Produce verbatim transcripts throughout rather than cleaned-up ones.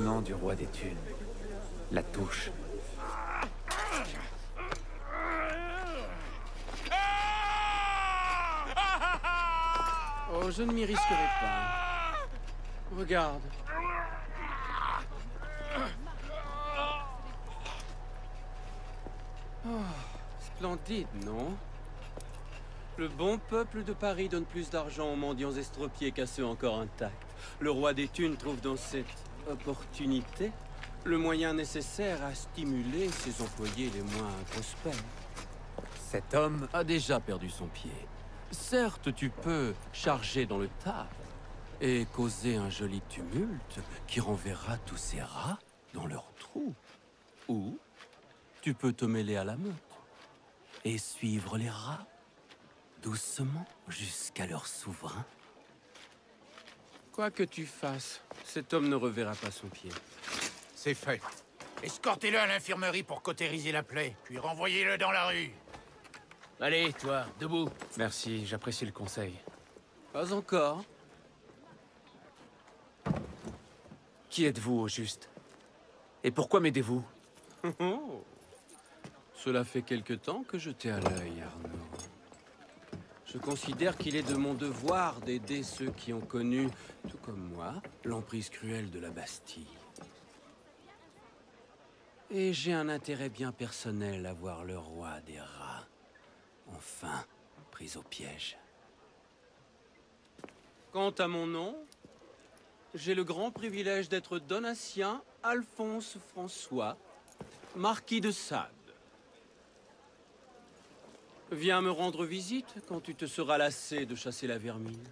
lieutenant du roi des Thunes. La touche. Oh, je ne m'y risquerai pas. Regarde. Oh, splendide, non? Le bon peuple de Paris donne plus d'argent aux mendiants estropiés qu'à ceux encore intacts. Le roi des Thunes trouve dans cette opportunité le moyen nécessaire à stimuler ses employés les moins prospères. Cet homme a déjà perdu son pied. Certes, tu peux charger dans le tas et causer un joli tumulte qui renverra tous ces rats dans leurs trous. Ou tu peux te mêler à la meute et suivre les rats doucement jusqu'à leur souverain. Quoi que tu fasses, cet homme ne reverra pas son pied. C'est fait. Escortez-le à l'infirmerie pour cautériser la plaie, puis renvoyez-le dans la rue. Allez, toi, debout. Merci, j'apprécie le conseil. Pas encore. Qui êtes-vous, au juste? Et pourquoi m'aidez-vous? Oh. Cela fait quelque temps que je t'ai à l'œil, Arnaud. Je considère qu'il est de mon devoir d'aider ceux qui ont connu, tout comme moi, l'emprise cruelle de la Bastille. Et j'ai un intérêt bien personnel à voir le roi des rats, enfin, pris au piège. Quant à mon nom, j'ai le grand privilège d'être Donatien Alphonse François, marquis de Sade. Viens me rendre visite quand tu te seras lassé de chasser la vermine.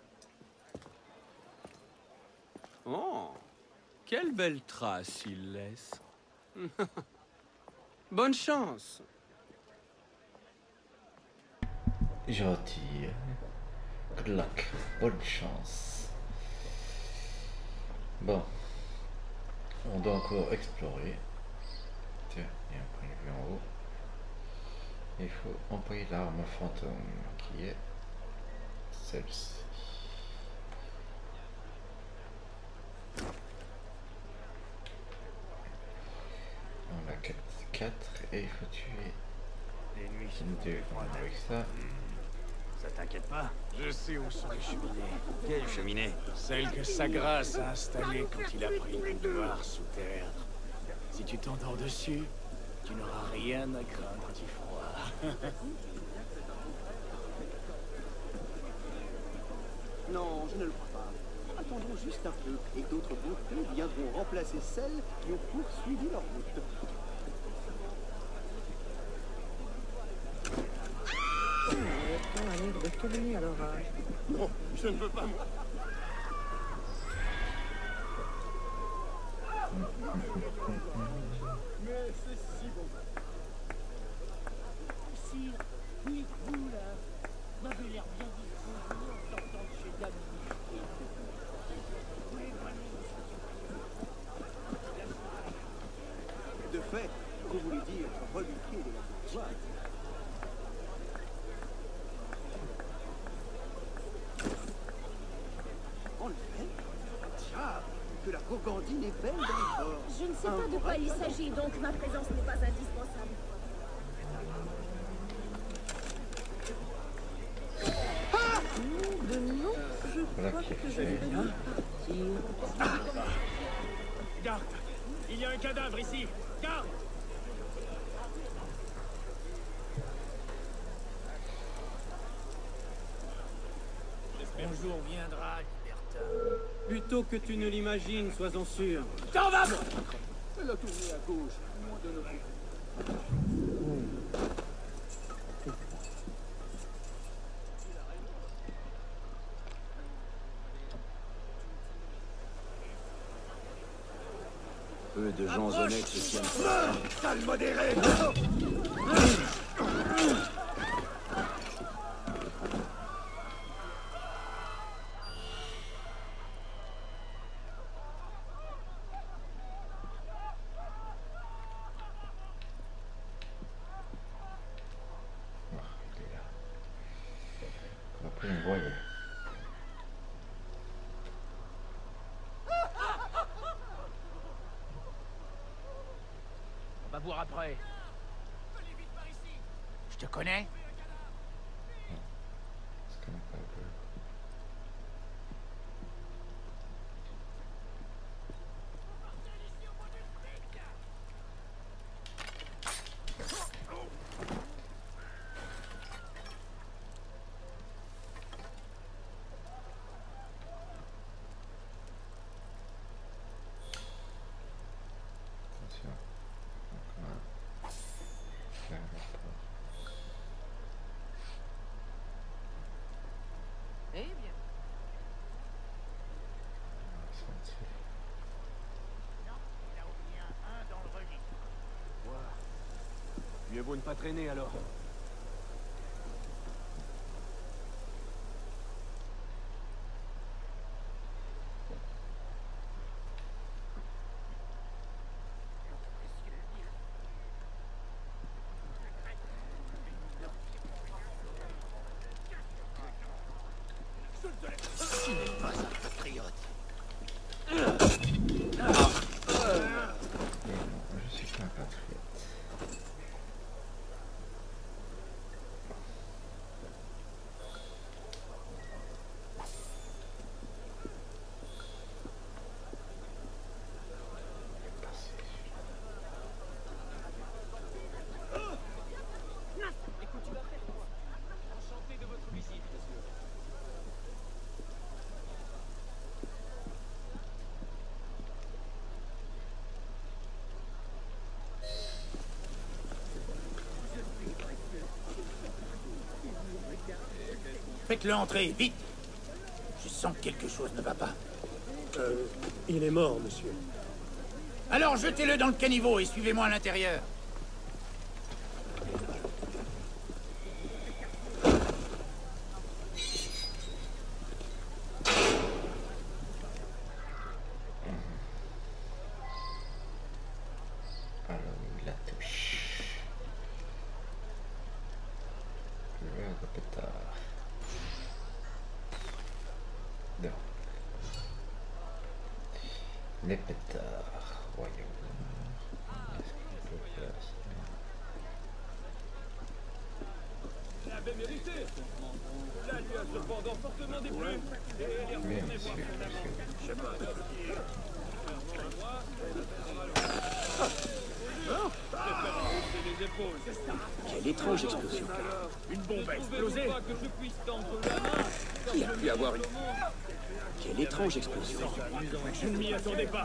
Oh, quelle belle trace il laisse. Bonne chance. Gentil. Good luck. Bonne chance. Bon. On doit encore explorer. Tiens, il y a un point de vue en haut. Il faut employer l'arme fantôme qui est celle-ci. On a quatre et il faut tuer Les nuits sont deux avec ça. Ça t'inquiète pas? Je sais où sont les cheminées. Quelle cheminée? Celle que Sagras a installée quand il a pris le couloir sous terre. Si tu t'endors dessus, tu n'auras rien à craindre du froid. Non, je ne le crois pas. Attendons juste un peu, et d'autres beautés viendront remplacer celles qui ont poursuivi leur route. Le temps a l'air de tourner à l'orage. Non, je ne veux pas. Mais c'est si bon. Sire, oui, vous là, m'avez l'air bien disposé en sortant de chez Dame Michelet. De fait, vous voulez dire reliqué de la bourgeoise. En effet, diable, que la gourgandine est belle dans le corps. Je ne sais pas de quoi il s'agit, donc ma présence n'est pas indispensable. De non, je Voilà crois qui est que je fait. vais partir. Garde! Il y a un cadavre ici! Garde! Mon jour viendra, libertin. Plutôt que tu ne l'imagines, sois-en sûr. T'en vas! Elle a tourné à gauche, moins de notre... Peu de gens honnêtes se tiennent. Sale modéré! On a pris une voile. voir après. Je te connais? Je connais pas un peu. Attention. Donc là, faire le rapport. Eh bien. On va sortir. Mieux vaut ne pas traîner alors. Tu n'es pas un patriote. Et non, je suis pas un patriote. Faites-le entrer, vite. Je sens que quelque chose ne va pas. Euh, il est mort, monsieur. Alors jetez-le dans le caniveau et suivez-moi à l'intérieur. Alors, la touche. Le verre de pétard. Non. Les pétards royaux. Qu'est-ce qu'on peut faire sinon? Il avait mérité. Là, lui a cependant fortement déplu. Et elle est Bien retournée sûr, voir son amant. bien Je sais pas. Quelle étrange explosion. Une bombe a explosé. Que je puisse tendre la main. Qui a pu avoir une... Quelle étrange explosion. Je ne m'y attendais pas.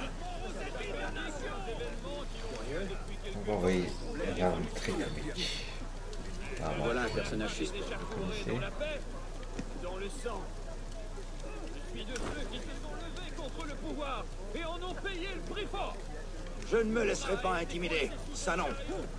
On va envoyer l'arme très comique. L'arme Voilà un personnage que suspect. vous connaissez. Dans le sang. Je suis de ceux qui se sont levés contre le pouvoir et en ont payé le prix fort. Je ne me laisserai pas intimider. Ça non.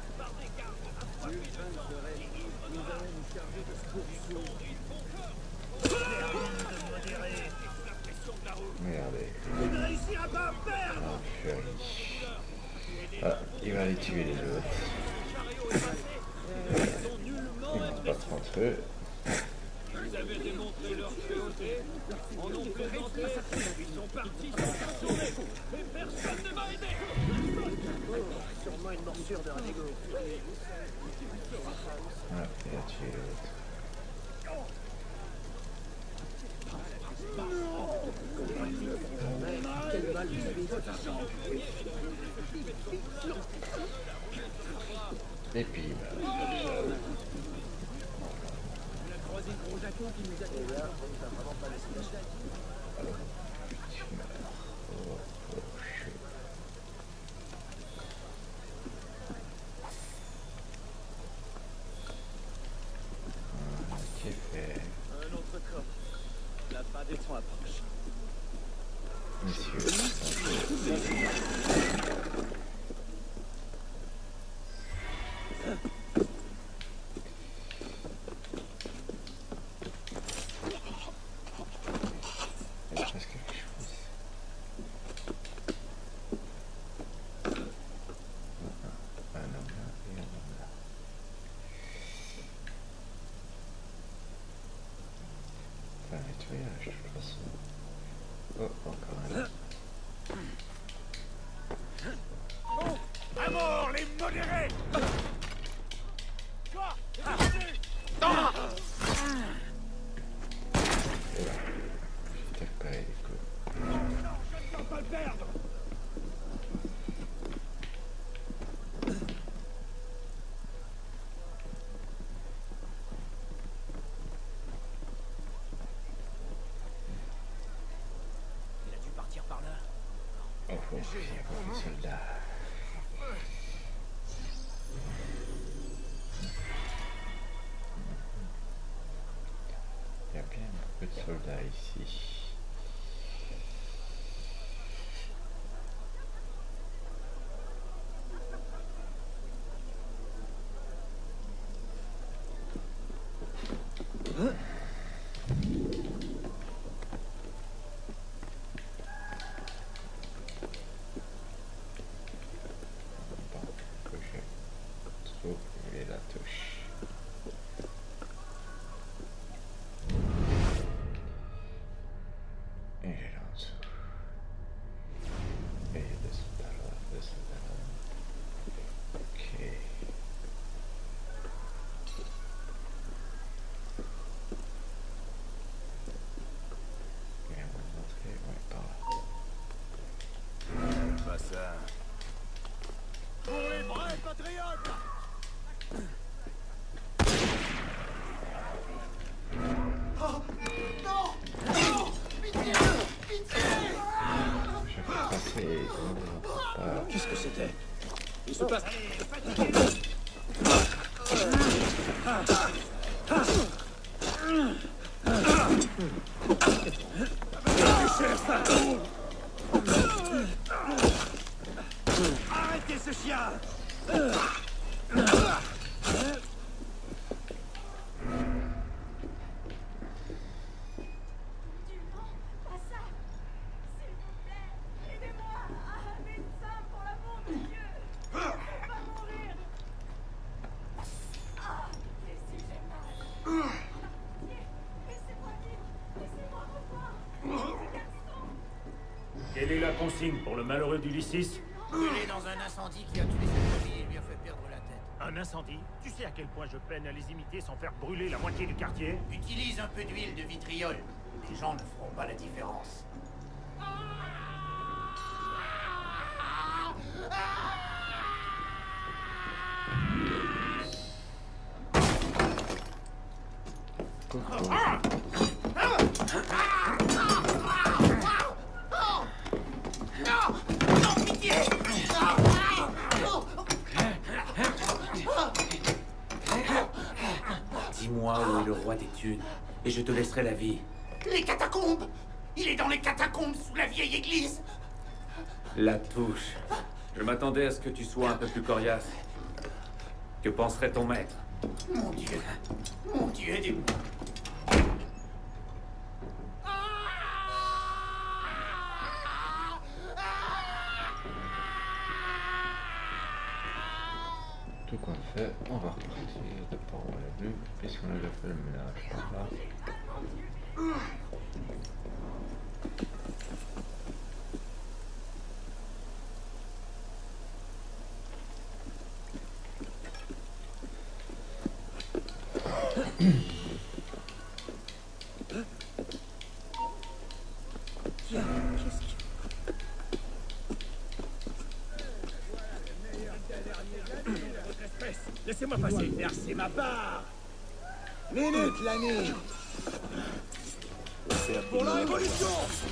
Regardez. Oh, chérie. Ah, il va aller tuer les autres. Ils vont se battre entre eux. Vous avez démontré leur cruauté, en ont plaisanté, ils sont partis sans s'assurer, et personne ne m'a aidé. Sûrement une morsure de Radigo. Ah, il a tué l'autre. Quel mal vous avez Et puis, bah, tu meurs. Oh, oh, chou. Ah, qui fait? Un autre corps. La fin des temps approche. Monsieur. Il se passe quelque chose. Un homme là et un homme là. C'est un nettoyage de toute façon. Oh, encore un là. À mort, les exonéré. Toi, Voilà. J'ai récupéré les coups. non, non, je ne dois pas le perdre. Il a dû partir par là. Oh, faut que j'y avoir des soldats. Il y a bien beaucoup de soldats ici. Pour les vrais patriotes. Oh, non, non, pitié, pitié. Je vais passer. Qu'est-ce que c'était? Il se passe... Arrêtez ce chien! Quelle est la consigne pour le malheureux d'Ulysses? Brûlé dans un incendie qui a tué sa famille et lui a fait perdre la tête. Un incendie? Tu sais à quel point je peine à les imiter sans faire brûler la moitié du quartier? Utilise un peu d'huile de vitriol. Les gens ne feront pas la différence. Dis-moi où est le roi des thunes, et je te laisserai la vie. Les catacombes! Il est dans les catacombes sous la vieille église! La touche. Je m'attendais à ce que tu sois un peu plus coriace. Que penserait ton maître? Mon Dieu! Mon Dieu, aidez-moi! Tout qu'on fait, on va repartir de par où on est venu, puisqu'on a déjà fait le ménage par là. Tiens, qu'est-ce que... Laissez-moi passer. C'est ma part! Minute, l'année! Pour la révolution!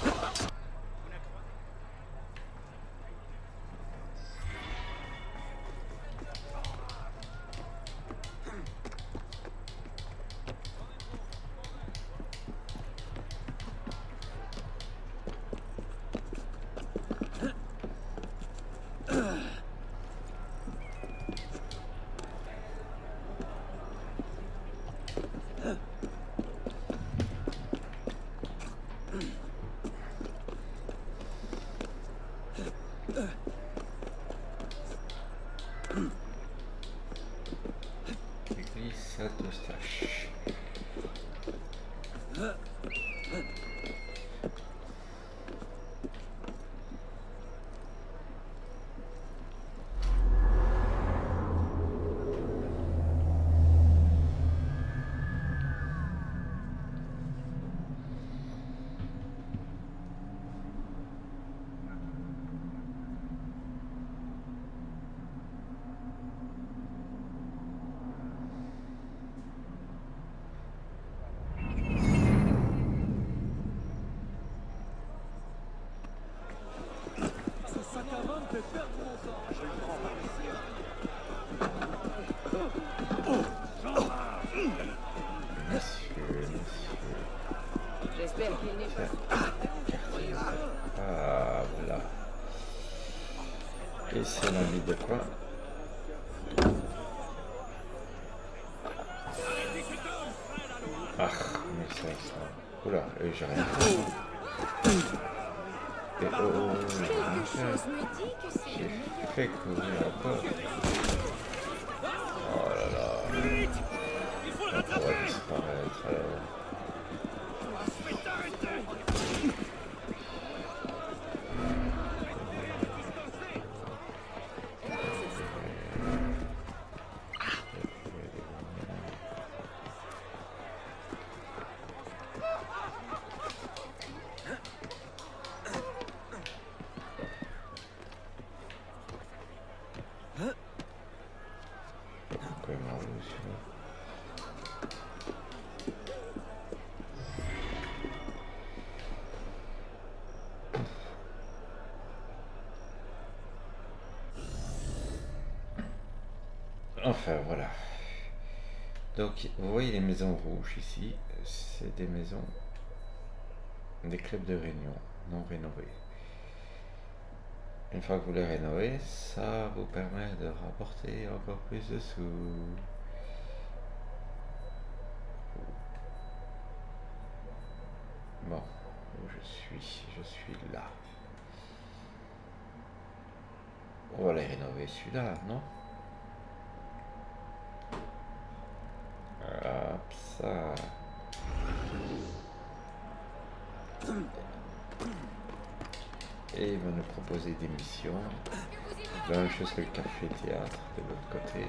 Église Saint-Eustache. Monsieur, monsieur. J'espère qu'il n'est pas... Ah, voilà. Et c'est l'envie de quoi? Ah, mille cinq cents. Oula, euh, j'ai rien fait. Et oh, oh, oh, j'ai fait courir encore. Oh là là. On va disparaître alors. Enfin voilà. Donc vous voyez les maisons rouges ici, c'est des maisons, des clubs de réunion non rénovés. Une fois que vous les rénovez, ça vous permet de rapporter encore plus de sous. Bon, où je suis, je suis là. On va les rénover celui-là, non? Hop, ça. Et il va nous proposer des missions. La même chose que le café-théâtre de l'autre côté.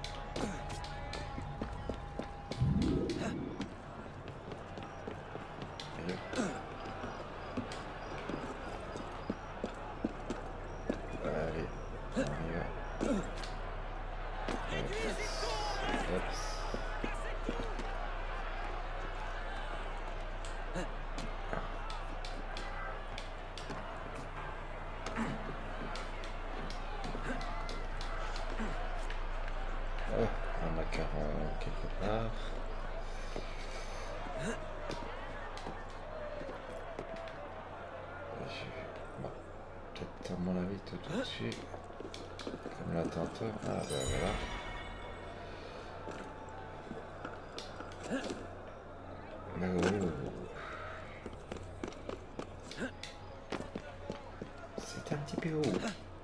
Allez, on y va. Hop. Un macaron quelque part. Bon, peut-être à mon avis tout au-dessus. Comme là tantôt. Ah ben voilà. Oh. C'est un petit peu haut.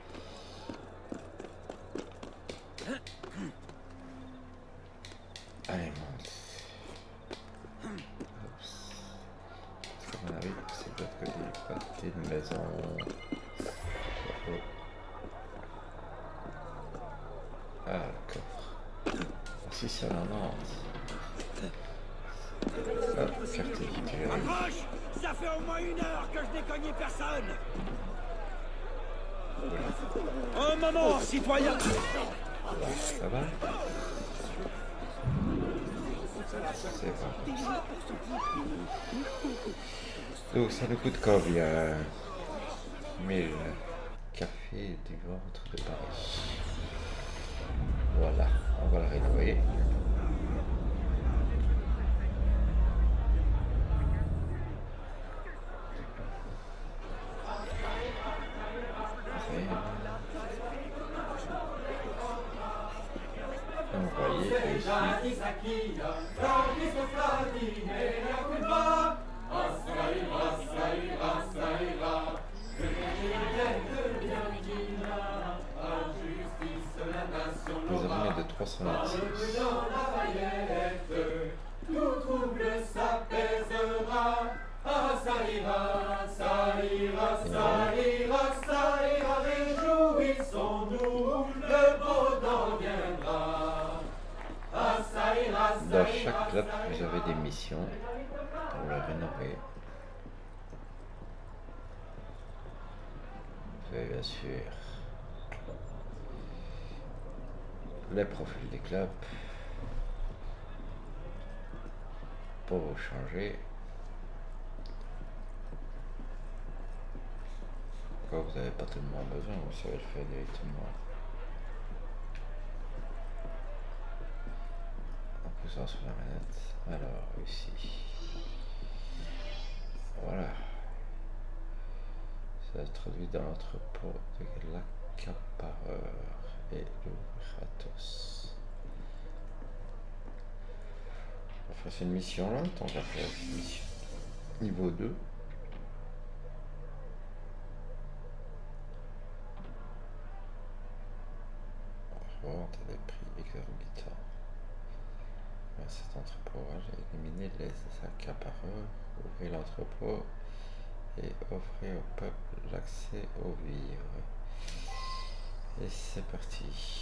Allez, monte. Oups. Parce qu'à mon avis, c'est de l'autre côté, côté de maison. Oh, oh. Ah, le coffre. Si, c'est un Nantes. Hop, carte éditée. Approche! Ça fait au moins une heure que je n'ai cogné personne! Un moment, citoyen! Ça va? C'est bon. Donc ça nous coûte combien? mille. Café du ventre de Paris. Voilà, on va le rénover. Envoyer ici. Nous avons mis de trois cent vingt-six. Tout trouble s'apaisera. Ah, ça ira, ça ira, ça ira, ça ira, réjouissons-nous, le beau temps viendra. Ah, ça ira, ça ira. Dans chaque club, vous avez des missions pour le rénover. Vous avez bien sûr les profils des clubs pour vous changer. Quand vous n'avez pas tellement besoin, vous savez le faire directement. En poussant sur la manette. Alors, ici. Voilà. Ça se traduit dans l'entrepôt de l'accapareur et le Kratos. On va faire une mission là, tant qu'à faire une mission. Niveau deux. Revente à des prix exorbitants. À cet entrepôt, j'ai éliminé les accapareurs, ouvrez l'entrepôt et offrez au peuple l'accès aux vivres. Et c'est parti.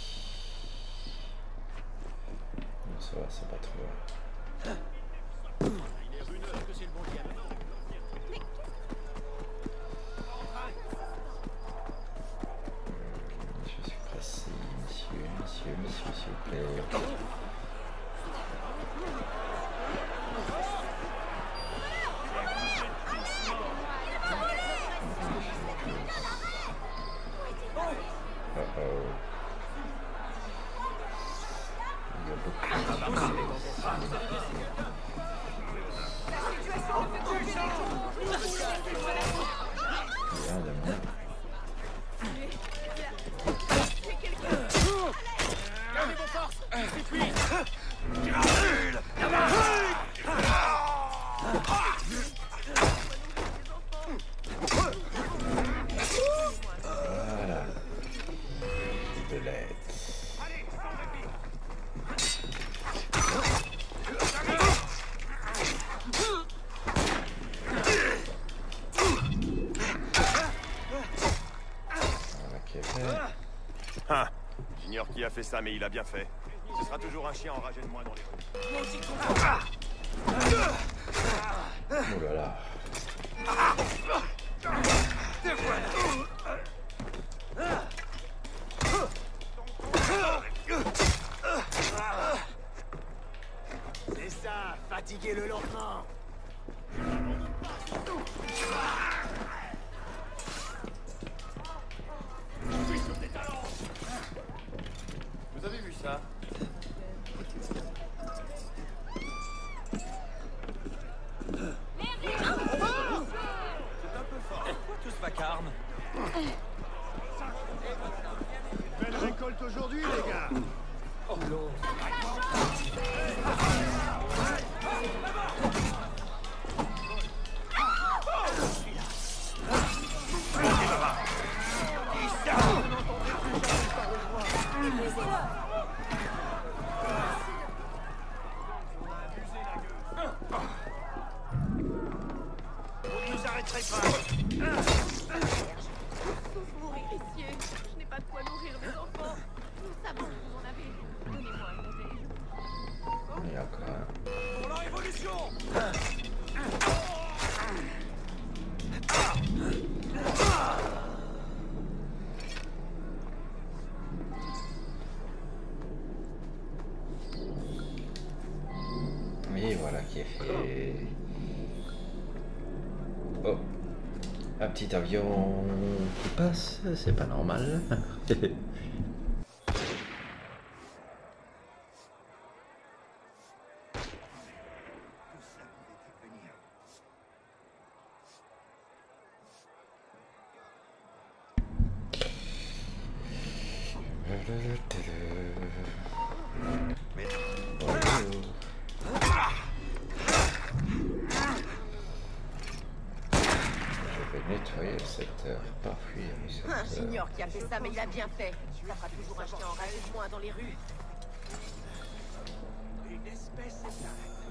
Bon, ça va, c'est pas trop loin. Il est runeux que c'est le bon diable. Je suis pressé, monsieur, monsieur, monsieur, s'il vous plaît. Uh-oh. Il y a beaucoup de Rien de moi. Gardez vos forces, c'est lui. Voilà. De l'aide. Voilà qui est fait. Ah, j'ignore qui a fait ça, mais il a bien fait. Ce sera toujours un chien enragé de moins dans les rues. Oh là là. C'est ça, fatiguez-le lentement. Vous avez vu ça? C'est un peu fort. Pourquoi tout ce vacarme? Belle récolte aujourd'hui, les gars. Oh non. Vous ne nous arrêterez pas. Tous mourir ici. Je n'ai pas de quoi nourrir mes enfants. Nous savons que vous en avez. Donnez-moi un conseil. Il y a encore un. Pour la révolution. Et voilà qui est fait. Oh, un petit avion qui passe, c'est pas normal. Nettoyer le secteur, pas fuir le secteur. Un j'ignore qui a fait ça, mais il a bien fait. Ça fera toujours un chien enragé de moins dans les rues. Une espèce éteinte.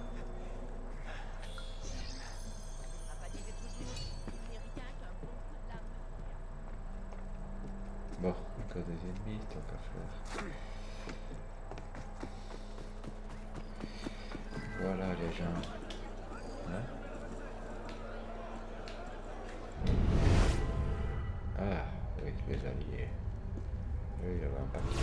Bon, encore des ennemis, tant qu'à faire. Voilà les gens. Hein? Ah, oui, les alliés. Oui, il y avait un paquet.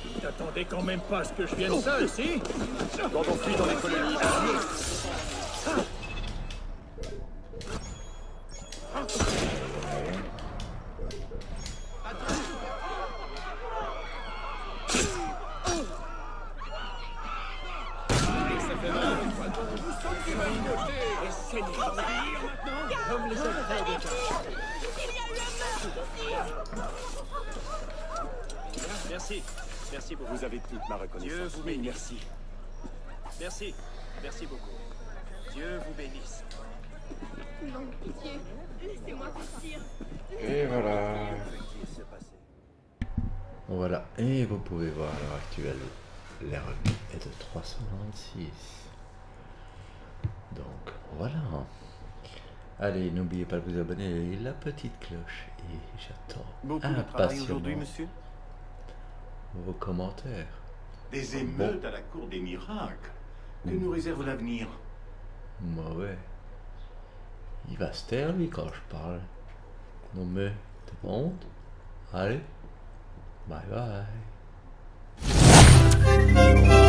T'attendais quand même pas à ce que je vienne seul, si? Quand on fuit dans les colonies, Merci. Merci beaucoup. Vous avez toute ma reconnaissance. Dieu vous bénisse. Merci. Merci. Merci beaucoup. Dieu vous bénisse. Non, pitié. Laissez-moi partir. Et voilà. Voilà, et vous pouvez voir à l'heure actuelle, les revenus est de trois cent vingt-six. Donc voilà. Allez, n'oubliez pas de vous abonner et la petite cloche. Et j'attends Beaucoup de travail aujourd'hui, monsieur. Vos commentaires. Des émeutes à la cour des miracles. Que nous réserve l'avenir? Mauvais. Il va se taire lui quand je parle. Non mais, t'es honte? Allez. Bye bye.